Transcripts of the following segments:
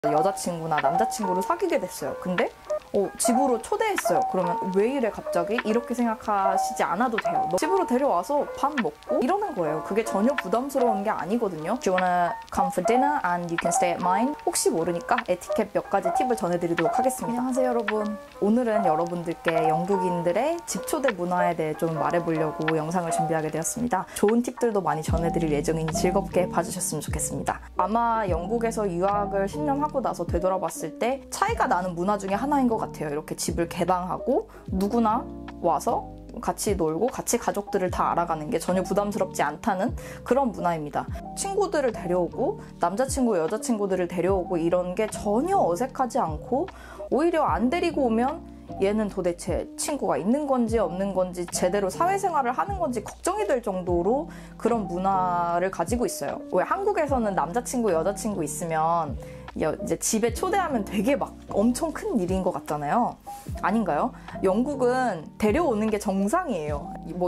여자친구나 남자친구를 사귀게 됐어요. 근데 집으로 초대했어요. 그러면 왜 이래 갑자기? 이렇게 생각하시지 않아도 돼요. 집으로 데려와서 밥 먹고 이러는 거예요. 그게 전혀 부담스러운 게 아니거든요. Do you wanna come for dinner and you can stay at mine? 혹시 모르니까 에티켓 몇 가지 팁을 전해드리도록 하겠습니다. 안녕하세요 여러분. 오늘은 여러분들께 영국인들의 집 초대 문화에 대해 좀 말해보려고 영상을 준비하게 되었습니다. 좋은 팁들도 많이 전해드릴 예정이니 즐겁게 봐주셨으면 좋겠습니다. 아마 영국에서 유학을 10년 하고 나서 되돌아봤을 때 차이가 나는 문화 중에 하나인 것 같아요. 이렇게 집을 개방하고 누구나 와서 같이 놀고 같이 가족들을 다 알아가는 게 전혀 부담스럽지 않다는 그런 문화입니다. 친구들을 데려오고 남자친구, 여자친구들을 데려오고 이런 게 전혀 어색하지 않고 오히려 안 데리고 오면 얘는 도대체 친구가 있는 건지 없는 건지 제대로 사회생활을 하는 건지 걱정이 될 정도로 그런 문화를 가지고 있어요. 왜 한국에서는 남자친구, 여자친구 있으면 이제 집에 초대하면 되게 막 엄청 큰 일인 것 같잖아요. 아닌가요? 영국은 데려오는 게 정상이에요. 뭐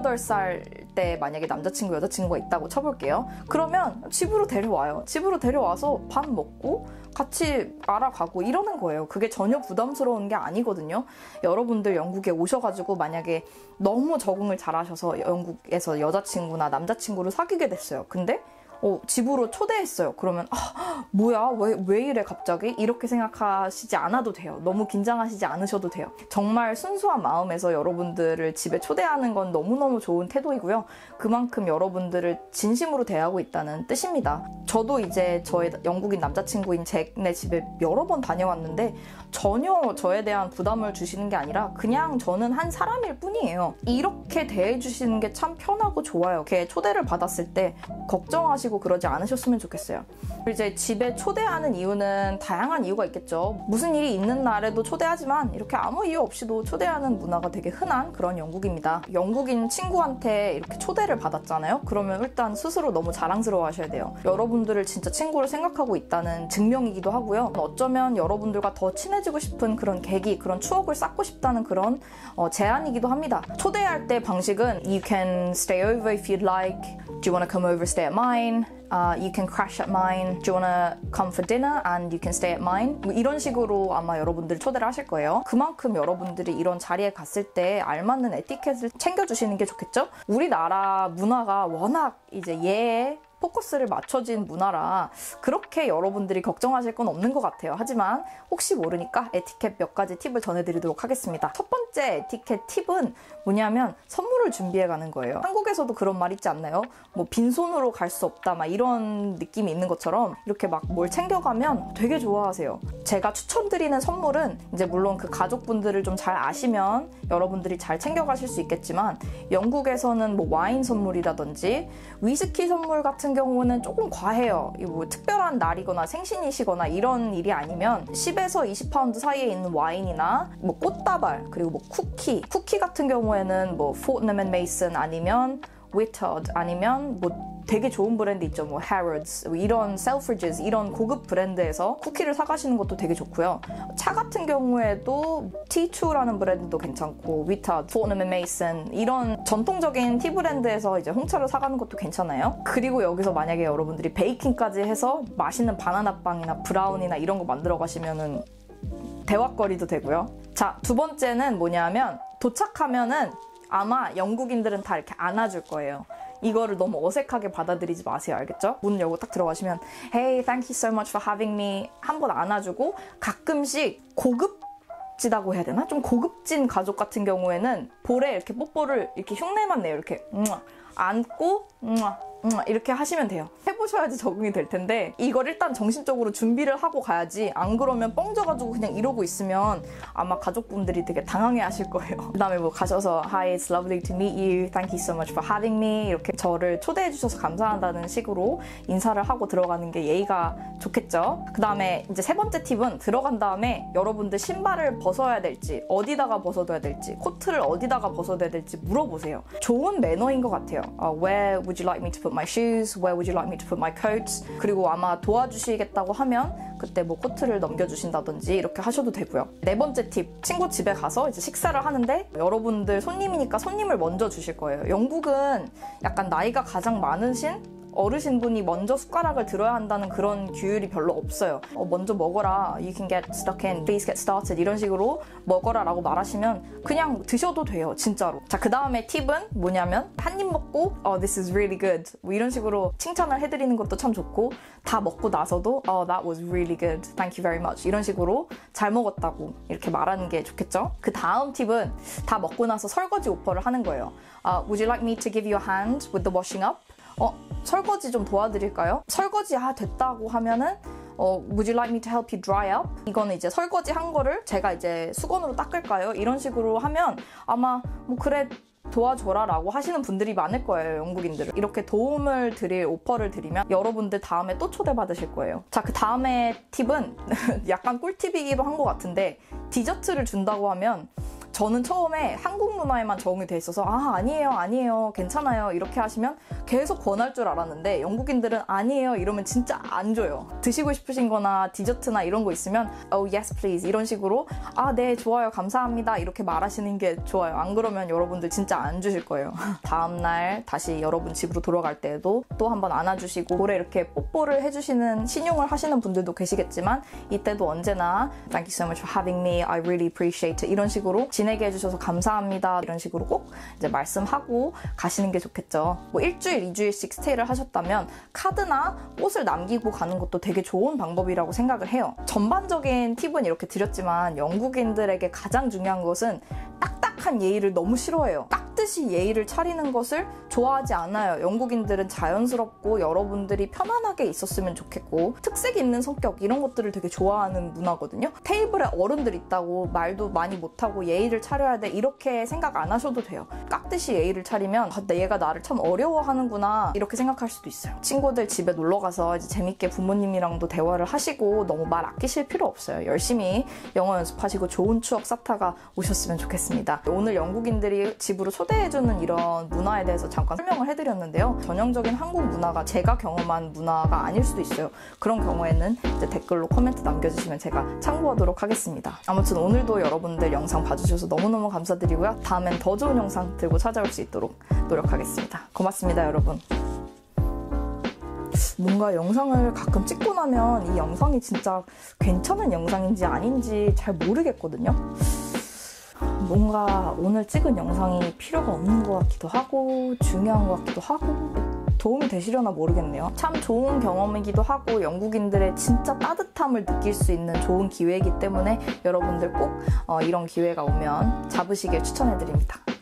18살 때 만약에 남자친구, 여자친구가 있다고 쳐볼게요. 그러면 집으로 데려와요. 집으로 데려와서 밥 먹고 같이 알아가고 이러는 거예요. 그게 전혀 부담스러운 게 아니거든요. 여러분들 영국에 오셔가지고 만약에 너무 적응을 잘하셔서 영국에서 여자친구나 남자친구를 사귀게 됐어요. 근데 집으로 초대했어요. 그러면 뭐야? 왜 이래 갑자기? 이렇게 생각하시지 않아도 돼요. 너무 긴장하시지 않으셔도 돼요. 정말 순수한 마음에서 여러분들을 집에 초대하는 건 너무너무 좋은 태도이고요. 그만큼 여러분들을 진심으로 대하고 있다는 뜻입니다. 저도 이제 저의 영국인 남자친구인 잭네 집에 여러 번 다녀왔는데 전혀 저에 대한 부담을 주시는 게 아니라 그냥 저는 한 사람일 뿐이에요. 이렇게 대해주시는 게 참 편하고 좋아요. 이렇게 초대를 받았을 때 걱정하시고 그러지 않으셨으면 좋겠어요. 이제 집에 초대하는 이유는 다양한 이유가 있겠죠. 무슨 일이 있는 날에도 초대하지만 이렇게 아무 이유 없이도 초대하는 문화가 되게 흔한 그런 영국입니다. 영국인 친구한테 이렇게 초대를 받았잖아요. 그러면 일단 스스로 너무 자랑스러워 하셔야 돼요. 여러분들을 진짜 친구를 생각하고 있다는 증명이기도 하고요. 어쩌면 여러분들과 더 친해지고 싶은 그런 계기, 그런 추억을 쌓고 싶다는 그런 제안이기도 합니다. 초대할 때 방식은 You can stay over if you'd like. Do you want to come over, stay at mine? You can crash at mine. Do you want to come for dinner and you can stay at mine? 뭐 이런 식으로 아마 여러분들 초대를 하실 거예요. 그만큼 여러분들이 이런 자리에 갔을 때 알맞는 에티켓을 챙겨주시는 게 좋겠죠? 우리나라 문화가 워낙 이제 예에 포커스를 맞춰진 문화라 그렇게 여러분들이 걱정하실 건 없는 것 같아요. 하지만 혹시 모르니까 에티켓 몇 가지 팁을 전해드리도록 하겠습니다. 첫 번째 에티켓 팁은 뭐냐면 선물을 준비해 가는 거예요. 한국에서도 그런 말 있지 않나요? 뭐 빈손으로 갈 수 없다 막 이런 느낌이 있는 것처럼 이렇게 막 뭘 챙겨가면 되게 좋아하세요. 제가 추천드리는 선물은 이제 물론 그 가족분들을 좀 잘 아시면 여러분들이 잘 챙겨가실 수 있겠지만 영국에서는 뭐 와인 선물이라든지 위스키 선물 같은 경우는 조금 과해요. 뭐 특별한 날이거나 생신이시거나 이런 일이 아니면 10에서 20파운드 사이에 있는 와인이나 뭐 꽃다발 그리고 뭐 쿠키 같은 경우에는 뭐 Fortnum and Mason 아니면 Whittard 아니면 뭐 되게 좋은 브랜드 있죠. 뭐 Harrods 이런 Selfridges 이런 고급 브랜드에서 쿠키를 사가시는 것도 되게 좋고요. 차 같은 경우에도 T2라는 브랜드도 괜찮고 Whittard, Fortnum and Mason 이런 전통적인 티 브랜드에서 이제 홍차를 사가는 것도 괜찮아요. 그리고 여기서 만약에 여러분들이 베이킹까지 해서 맛있는 바나나빵이나 브라운이나 이런 거 만들어 가시면은 대화거리도 되고요. 자, 두 번째는 뭐냐면 도착하면은 아마 영국인들은 다 이렇게 안아줄 거예요. 이거를 너무 어색하게 받아들이지 마세요. 알겠죠? 문 열고 딱 들어가시면 Hey, thank you so much for having me 한번 안아주고 가끔씩 고급지다고 해야 되나? 좀 고급진 가족 같은 경우에는 볼에 이렇게 뽀뽀를 이렇게 흉내만 내요. 이렇게 안고 이렇게 하시면 돼요. 해보셔야지 적응이 될 텐데 이걸 일단 정신적으로 준비를 하고 가야지 안 그러면 뻥져가지고 그냥 이러고 있으면 아마 가족분들이 되게 당황해 하실 거예요. 그 다음에 뭐 가셔서 Hi, it's lovely to meet you. Thank you so much for having me. 이렇게 저를 초대해 주셔서 감사하다는 식으로 인사를 하고 들어가는 게 예의가 좋겠죠. 그 다음에 이제 세 번째 팁은 들어간 다음에 여러분들 신발을 벗어야 될지 어디다가 벗어둬야 될지 코트를 어디다가 벗어둬야 될지 물어보세요. 좋은 매너인 것 같아요. Where would you like me to put my shoes? Where would you like me to put my coats? 그리고 아마 도와주시겠다고 하면 그때 뭐 코트를 넘겨주신다든지 이렇게 하셔도 되고요. 네 번째 팁, 친구 집에 가서 이제 식사를 하는데 여러분들 손님이니까 손님을 먼저 주실 거예요. 영국은 약간 나이가 가장 많으신 어르신분이 먼저 숟가락을 들어야 한다는 그런 규율이 별로 없어요. 먼저 먹어라. You can get stuck in. Please get started. 이런 식으로 먹어라 라고 말하시면 그냥 드셔도 돼요. 진짜로. 자, 그 다음에 팁은 뭐냐면 한 입 먹고 this is really good. 뭐 이런 식으로 칭찬을 해드리는 것도 참 좋고 다 먹고 나서도 that was really good. Thank you very much. 이런 식으로 잘 먹었다고 이렇게 말하는 게 좋겠죠. 그 다음 팁은 다 먹고 나서 설거지 오퍼를 하는 거예요. Would you like me to give you a hand with the washing up? 설거지 좀 도와드릴까요? 설거지 됐다고 하면은 Would you like me to help you dry up? 이거는 이제 설거지 한 거를 제가 이제 수건으로 닦을까요? 이런 식으로 하면 아마 뭐 그래 도와줘라 라고 하시는 분들이 많을 거예요. 영국인들은. 이렇게 도움을 드릴 오퍼를 드리면 여러분들 다음에 또 초대받으실 거예요. 자, 그 다음에 팁은 약간 꿀팁이기도 한 것 같은데 디저트를 준다고 하면 저는 처음에 한국 문화에만 적응이 돼 있어서 아니에요 괜찮아요 이렇게 하시면 계속 권할 줄 알았는데 영국인들은 아니에요 이러면 진짜 안 줘요. 드시고 싶으신 거나 디저트나 이런 거 있으면 oh yes please 이런 식으로 네 좋아요 감사합니다 이렇게 말하시는 게 좋아요. 안 그러면 여러분들 진짜 안 주실 거예요. 다음날 다시 여러분 집으로 돌아갈 때에도 또 한번 안아주시고 볼에 이렇게 뽀뽀를 해주시는 신용을 하시는 분들도 계시겠지만 이때도 언제나 Thank you so much for having me. I really appreciate it. 이런 식으로 지내게 해주셔서 감사합니다. 이런 식으로 꼭 이제 말씀하고 가시는 게 좋겠죠. 뭐 1주일, 2주일씩 스테이를 하셨다면 카드나 꽃을 남기고 가는 것도 되게 좋은 방법이라고 생각을 해요. 전반적인 팁은 이렇게 드렸지만 영국인들에게 가장 중요한 것은 딱딱한 예의를 너무 싫어해요. 깍듯이 예의를 차리는 것을 좋아하지 않아요. 영국인들은 자연스럽고 여러분들이 편안하게 있었으면 좋겠고 특색 있는 성격 이런 것들을 되게 좋아하는 문화거든요. 테이블에 어른들 있다고 말도 많이 못하고 예의를 차려야 돼 이렇게 생각 안 하셔도 돼요. 깍듯이 예의를 차리면 얘가 나를 참 어려워하는구나 이렇게 생각할 수도 있어요. 친구들 집에 놀러가서 이제 재밌게 부모님이랑도 대화를 하시고 너무 말 아끼실 필요 없어요. 열심히 영어 연습하시고 좋은 추억 쌓다가 오셨으면 좋겠습니다. 오늘 영국인들이 집으로 초대해주는 이런 문화에 대해서 잠깐 설명을 해드렸는데요. 전형적인 한국 문화가 제가 경험한 문화가 아닐 수도 있어요. 그런 경우에는 이제 댓글로 코멘트 남겨주시면 제가 참고하도록 하겠습니다. 아무튼 오늘도 여러분들 영상 봐주셔서 너무너무 감사드리고요. 다음엔 더 좋은 영상 들고 찾아올 수 있도록 노력하겠습니다. 고맙습니다, 여러분. 뭔가 영상을 가끔 찍고 나면 이 영상이 진짜 괜찮은 영상인지 아닌지 잘 모르겠거든요. 뭔가 오늘 찍은 영상이 필요가 없는 것 같기도 하고 중요한 것 같기도 하고 도움이 되시려나 모르겠네요. 참 좋은 경험이기도 하고 영국인들의 진짜 따뜻함을 느낄 수 있는 좋은 기회이기 때문에 여러분들 꼭 이런 기회가 오면 잡으시길 추천해드립니다.